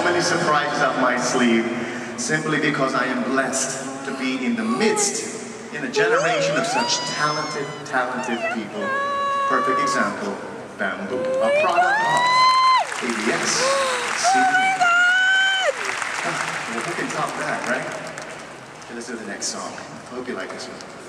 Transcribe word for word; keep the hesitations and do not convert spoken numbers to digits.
many surprises up my sleeve, simply because I am blessed to be in the midst, in a generation of such talented, talented people. Perfect example, Bamboo, a product of A B S. C D. Well, who can top that, right? Okay, let's do the next song. I hope you like this one.